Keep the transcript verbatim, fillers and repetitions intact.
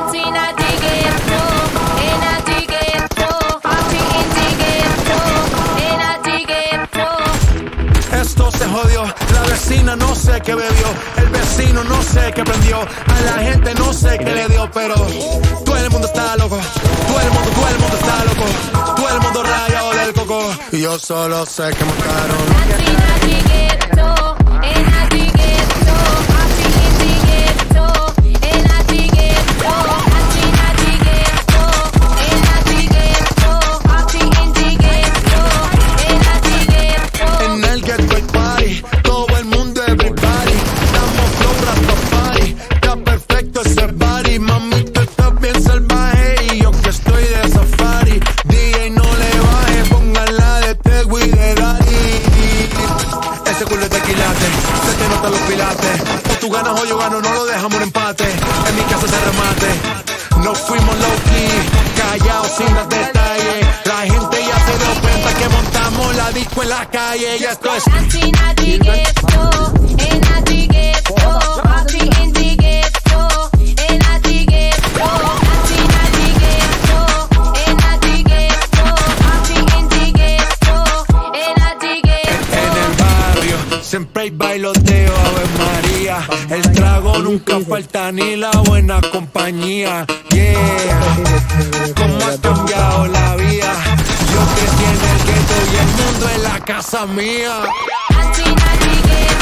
Esto se jodió, la vecina no sé qué bebió, el vecino no sé qué prendió, a la gente no sé qué le dio, pero todo el mundo está loco, todo el mundo, todo el mundo está loco, todo el mundo rayado del coco, y yo solo sé que montaron. Tú ganas o yo gano, no lo dejamos en empate. En mi casa se remate. No fuimos low-key, callados sin dar detalles. La gente ya se dio cuenta que montamos la disco en la calle. Y esto es siempre hay bailoteo, Ave María. El trago nunca falta ni la buena compañía. Yeah, cómo ha cambiado la vida. Yo crecí en el gueto y el mundo es la casa mía.